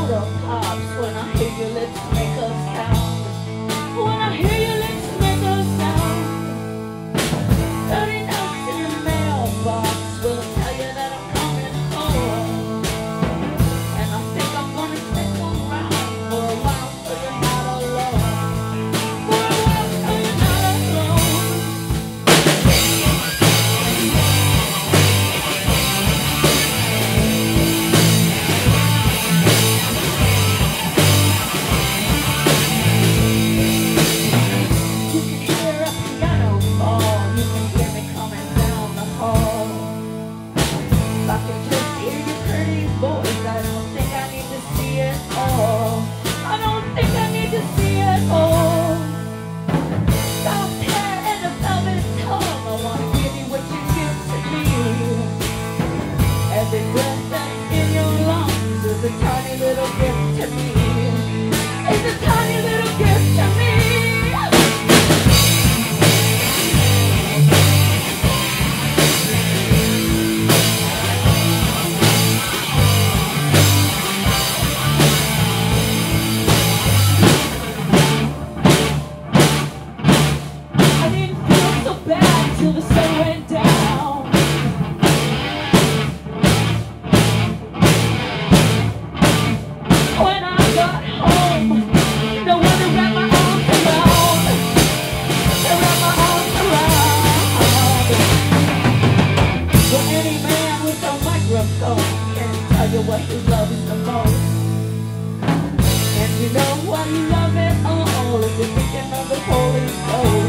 world of pops when I hear your lips make a sound. When I hear your lips make a sound. 30 notes in the mailbox will tell you that I'm coming home. And I think I'm gonna stick around for a while so you're not alone. For a while so you're not alone. You can hear a piano fall. You can hear me coming down the hall. I can just hear your pretty voice. I don't think I need to see it all. I don't think I need to see it all. Soft hair and a velvet tongue. I wanna give you what you give to me. Every breath that's in your lungs is a tiny little gift to me. It's a tiny little gift to me. I didn't feel so bad till the sun went down. When I got home, no one to wrap my arms around. To wrap my arms around. Well, any man with a microphone can tell you what he loves the most. And you know what you love it all if you're thinking of the Holy Ghost.